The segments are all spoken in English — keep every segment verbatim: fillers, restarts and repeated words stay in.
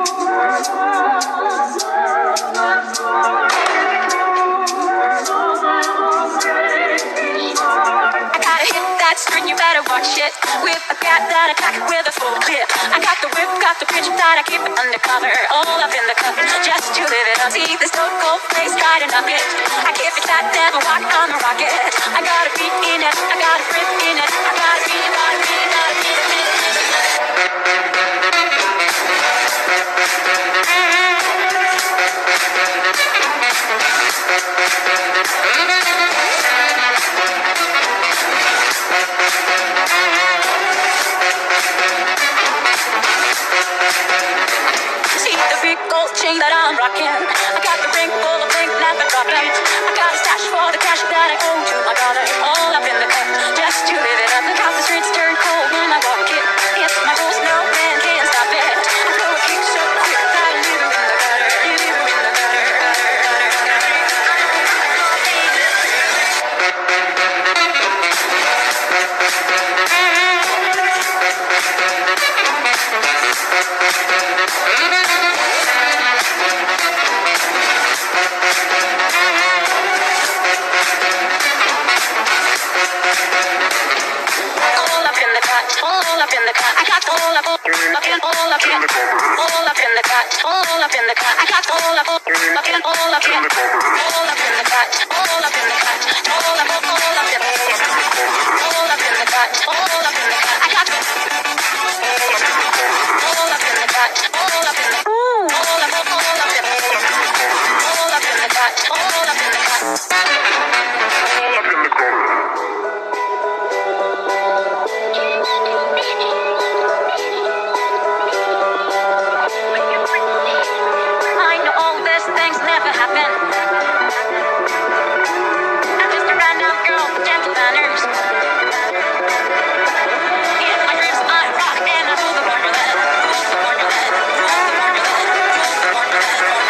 You better watch it. With a cat that attack with a full clip. I got the whip, got the bitch that I keep it undercover. All up in the cup, just to live it up. See this stone cold face, try to knock it. I give it that devil walk on the rocket. I got a beat in it, I got a grip in it. I got a beat, got a beat, got a beat, beat, see the big gold chain that I'm rocking. I got the ring full of ring, never dropping. I got a stash for the cash that I owe to my daughter. All up in the cup, just to live it up. Look how the streets turn cold when I walk it. It's my rules, no man can't stop it. I throw a kick so quick that I leave her in the gutter. Leave her in the gutter, gutter, gutter, all up in the cut, all up in the cut. I got all up, up in, all up in, all up in the cut, all up in the cut. I got all up, up in, all up in, all up in the cut, all up in the cut, all up, all up in, all up in the cut, all up in the cut. I got all up in the cut, all up in the, all up, all up in, all up in the cut, all up in the cut, all up in the cut. I know all these things never happen. I'm just a random girl with gentle manners. In my dreams I rock and I rule the wonderland. Rule the wonderland. Rule the wonderland. Rule the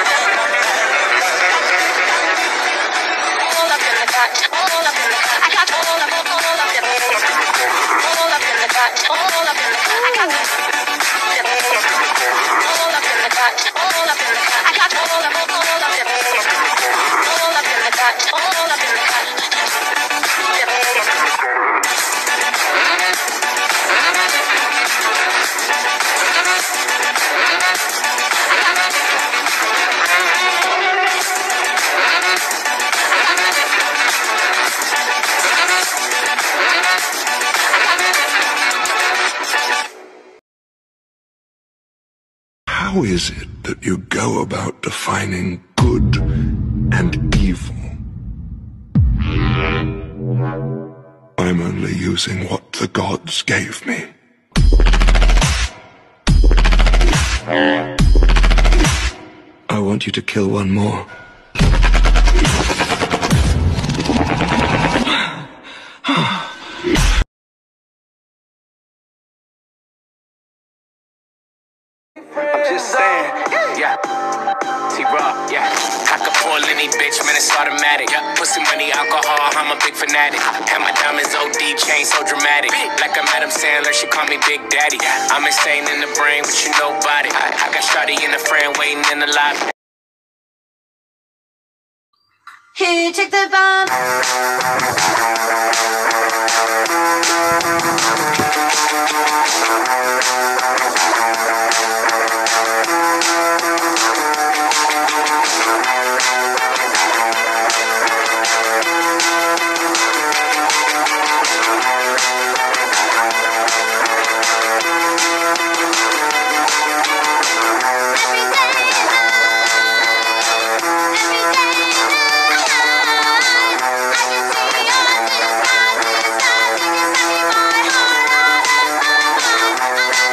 wonderland. All up in the cut. All up in the cut. I got all up, all up in the cut. All up in the cut. All up in the cut. I got all up in the cut. All up in the cut. I got all up, all up in the cut. All up in the cut. All up in the cut. How is it that you go about defining good and evil? I'm only using what the gods gave me. I want you to kill one more. I'm just saying, yeah. T-Rock, yeah. I could pull any bitch, man, it's automatic. Yeah. Pussy, money, alcohol, I'm a big fanatic. And my diamonds O D, chain so dramatic. Like I'm Adam Sandler, she call me Big Daddy. I'm insane in the brain, but you nobody. I, I got Shawty in the friend waiting in the lobby. Here, take the bomb. Let me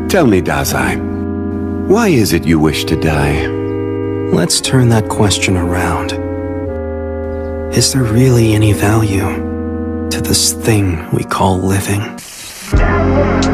Tell me, Dazai, why is it you wish to die? Let's turn that question around. Is there really any value to this thing we call living?